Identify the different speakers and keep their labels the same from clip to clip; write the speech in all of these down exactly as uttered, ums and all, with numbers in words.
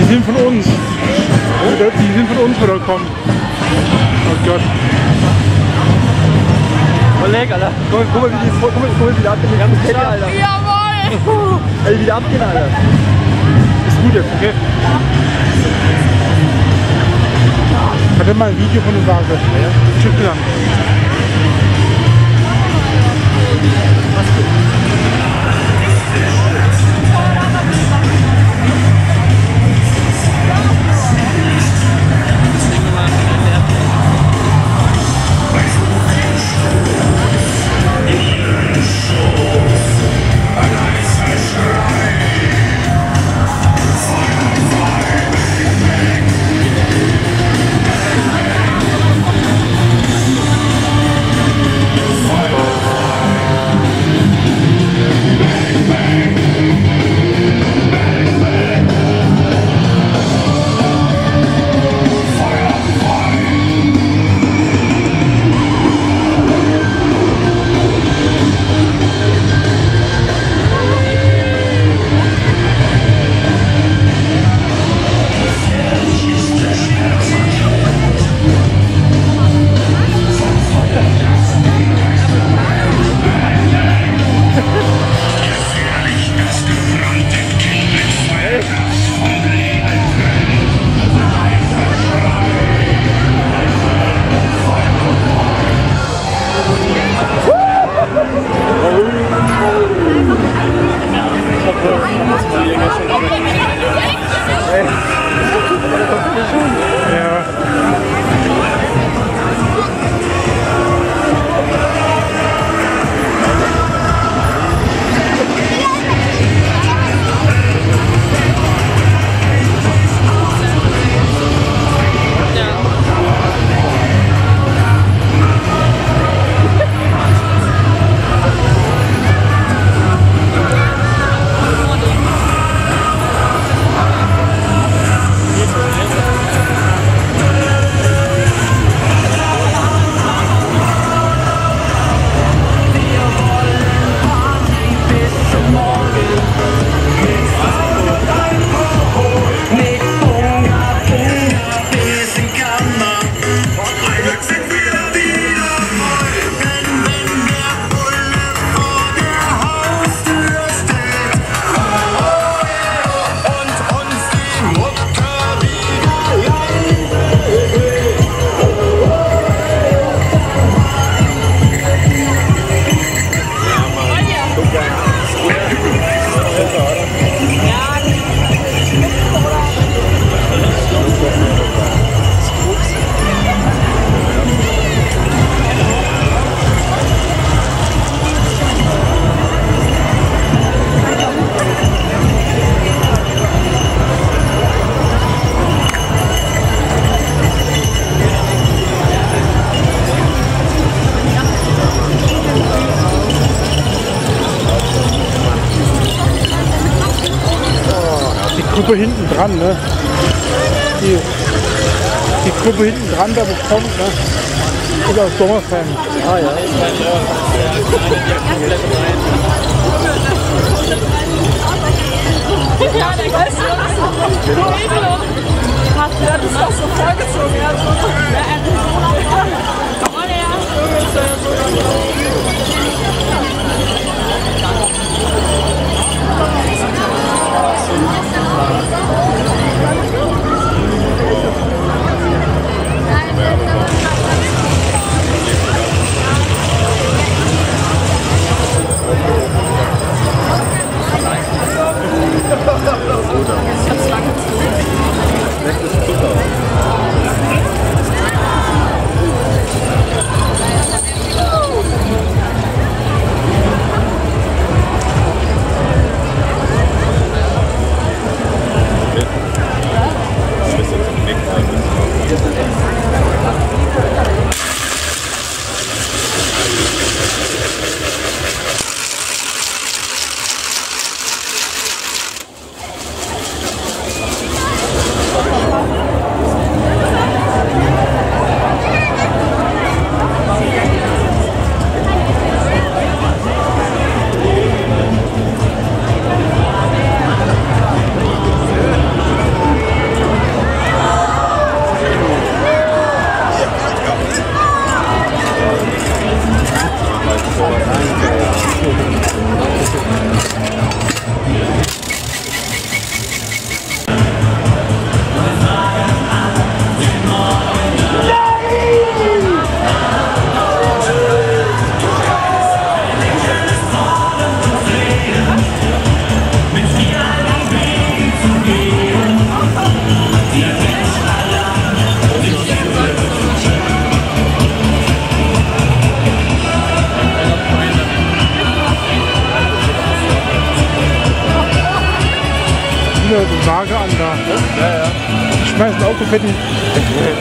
Speaker 1: Die sind von uns. Die sind von uns runtergekommen. Oh Gott.
Speaker 2: Oh leck, Alter. Guck, guck mal, wie die, guck mal, guck mal, wie die abgehen. Die ganze Kette, Alter.
Speaker 3: Jawohl!
Speaker 2: Ey, wie die abgehen, Alter.
Speaker 1: Ist gut jetzt, okay? Hat er mal ein Video von der Waage? Ja. Tschüss dann. Gruppe hinten dran, ne? Die, die Gruppe hinten dran, da bekommt, ne? Ist aus Sommerfan.
Speaker 2: Ah ja.
Speaker 3: Ja, der weißt du, hast du das ist doch so vollgezogen, ja, so.
Speaker 1: fahren da.
Speaker 2: Ja, ja.
Speaker 1: Die schmeißen Autofetten weg.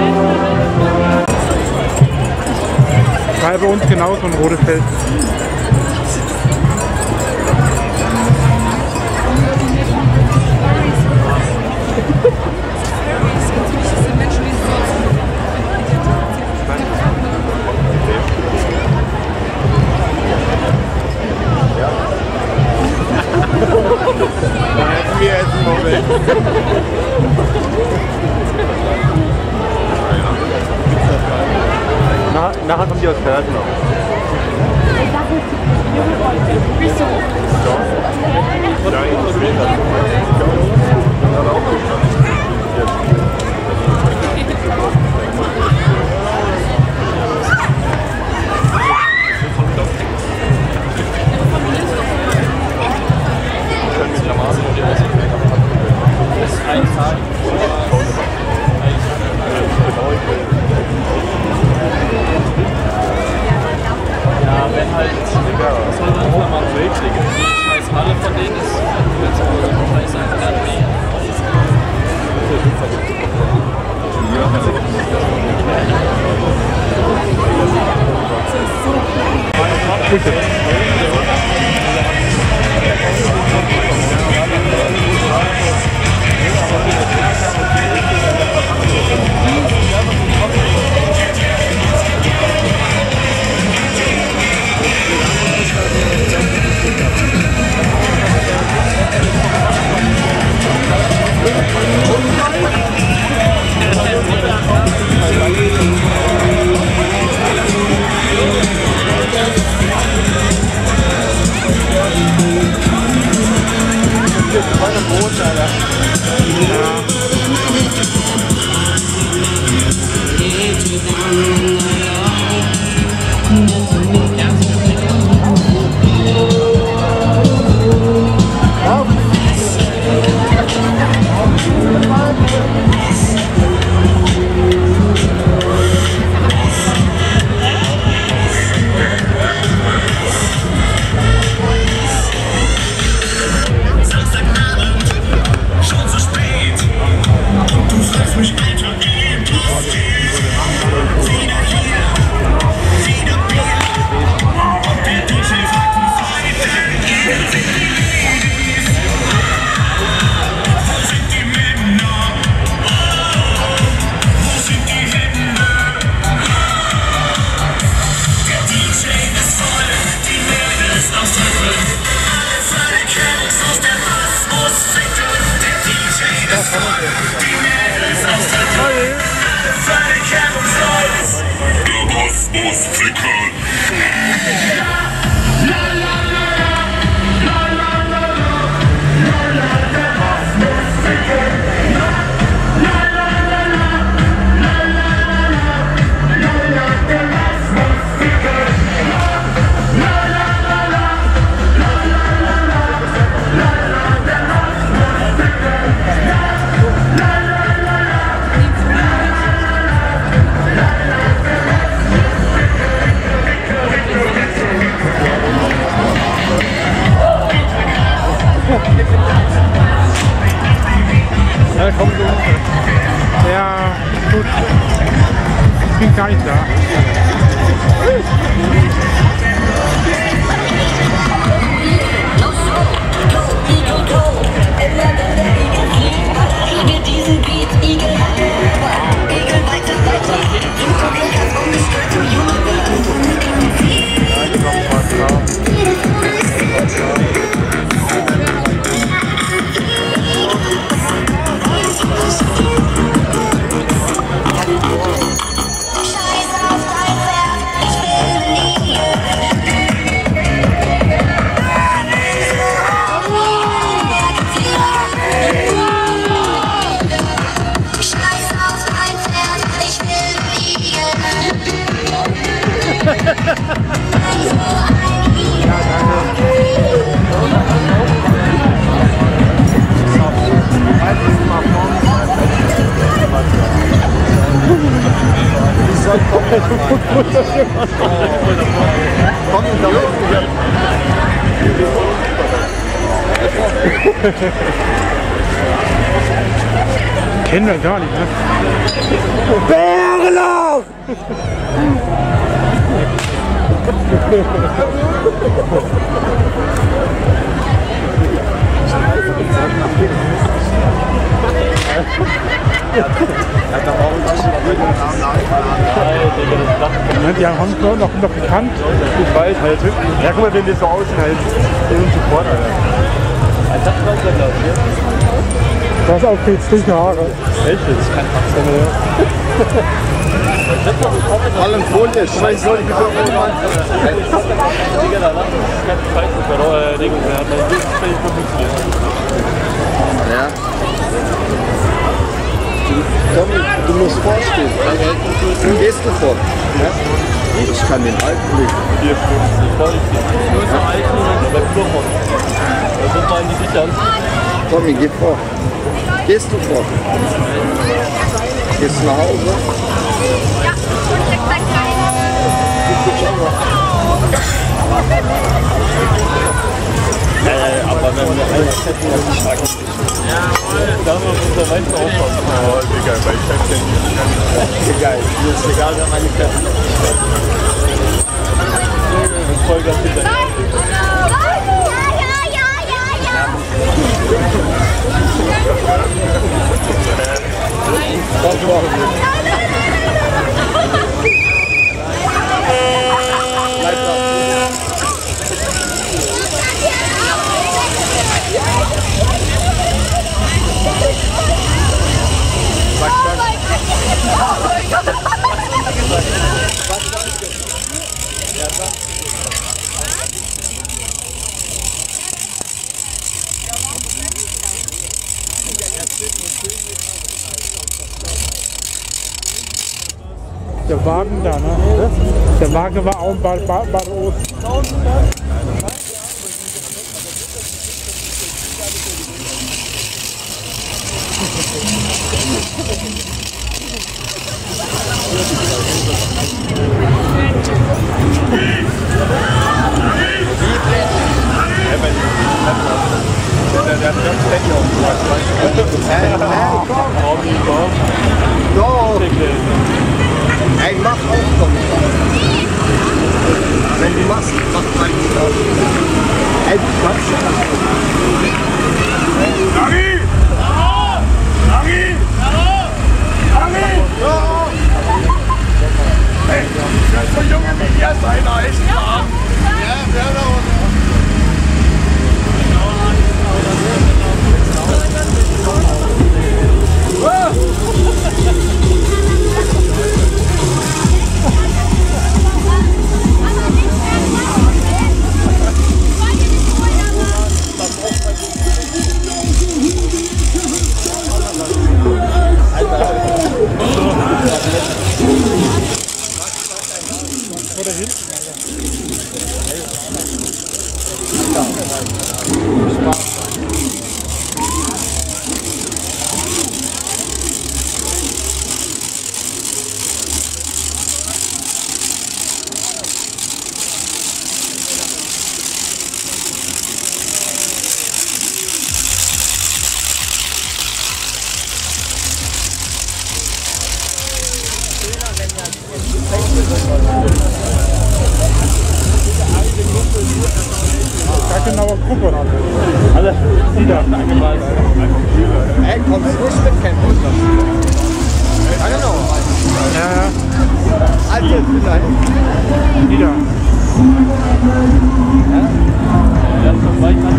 Speaker 1: War bei uns genauso ein rotes Feld.
Speaker 2: Wir essen Moment. Na, nachher kommen die aus Pferden noch.
Speaker 4: Ja, wenn halt, das soll dann mal Weltkriege. Die scheiß Halle von denen ist jetzt wahrscheinlich sein Erdbeben.
Speaker 1: Ja, komm so. Ja, gut. Ich bin gar nicht da. Kennen wir gar nicht, ne? Bärlauf! Die haben uns noch, noch gekannt.
Speaker 2: Ich weiß halt. Ja, guck mal, wenn das so aussieht, halt in und sofort, Alter.
Speaker 4: Das weiß er, glaube ich.
Speaker 1: Du hast auch pilzliche Haare.
Speaker 2: Echt jetzt?
Speaker 4: Kein Faxen.
Speaker 2: Allen Folie, scheiß soll ich
Speaker 4: Digga, da lass uns keine Preisregelung mehr. Das ist völlig kompliziert.
Speaker 2: Ja. Tommy, du musst vorstehen. Gehst du vor? Ja? Ich kann den alten nicht.
Speaker 4: vier fünfzig, da ist die größere Alten bei Flurfort. Da sind wir in die Sichern.
Speaker 2: Tommy, geh vor. Gehst du vor? Gehst du nach Hause?
Speaker 5: Ja,
Speaker 4: Ja, ja, aber wenn wir alles hätten, was ich sage. Ja, da muss unser Meister aufpassen. Oh, Digga, weil ich hab den nicht. Egal, mir ist egal, wer meine Kräfte nicht. Voll ganz hinter.
Speaker 5: ja, ja, ja, ja, ja.
Speaker 1: Der Wagen da, ne? Der Wagen war auch bei Bad Ost.
Speaker 2: Ey, mach auch doch. Wenn du machst, mach mal nicht auf. Ey, du kannst ja. Lagi! Lagi! Lagi! Hey, das ist so junge wie ihr seid, echt? Ja, wer da unten?
Speaker 1: Oder hinten, Alter. Gar genaue Gruppe. Alle wieder angemalt.
Speaker 2: Ey, kommst du nicht mit Campen? Ja, genau.
Speaker 1: Ja, ja.
Speaker 2: Also, vielleicht.
Speaker 1: Wieder.
Speaker 4: Ja, zum Beispiel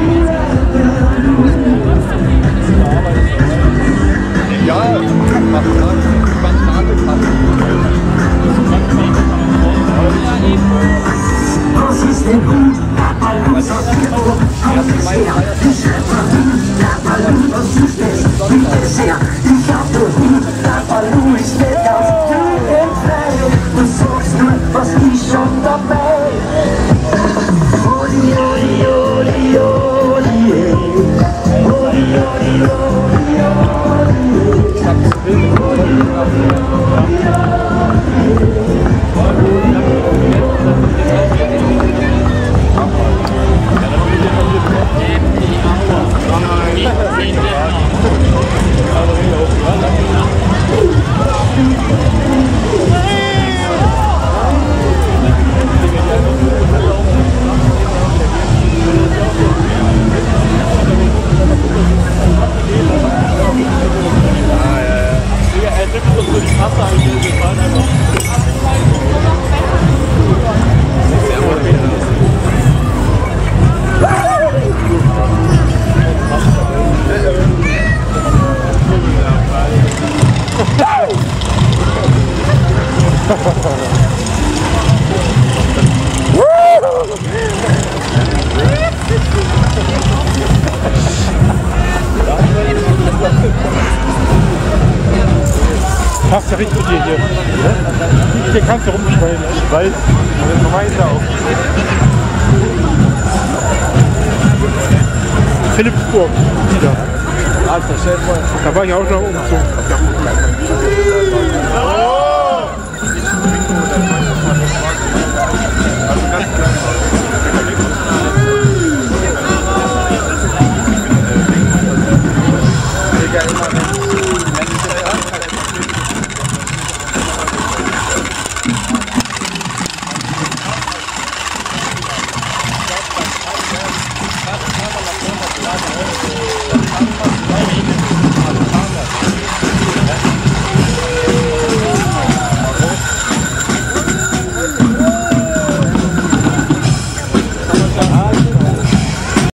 Speaker 2: Ja, mach das. Mach das.
Speaker 6: Was ist denn gut? Der Ballon ist abgebrochen. Der Ballon ist nicht sehr. Ich hab den Hut. Der Ballon ist nicht ganz zu entfernen. Was sagst du, was ich schon dabei? Oli, oli, oli, oli, oli, oli, oli,
Speaker 2: Ich hab das Bild mit
Speaker 4: die Aua.
Speaker 1: Passt ja richtig mit dir hier. Hier kannst du rumschreien.
Speaker 4: Ich weiß, das meinte auch.
Speaker 1: Philippsburg, wieder.
Speaker 4: Alter, stell dir vor.
Speaker 1: Da war ich auch noch umgezogen.